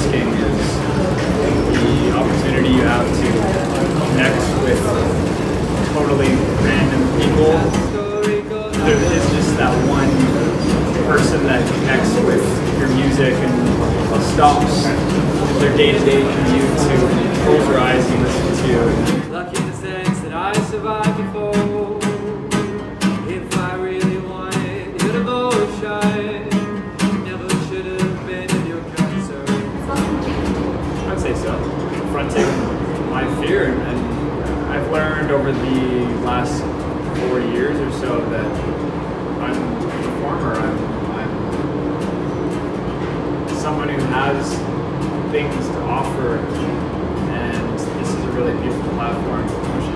busking is the opportunity you have to connect with totally random people. There is just that one person that connects with your music and stops their day-to-day commute to close your eyes and listen to you. Lucky in the sense that I survived before. If I really wanted your devotion, never should have been in your concern. I'd say so. Confronting my fear, and I've learned over the last 4 years or so that I'm a performer. I'm someone who has things to offer, and this is a really beautiful platform.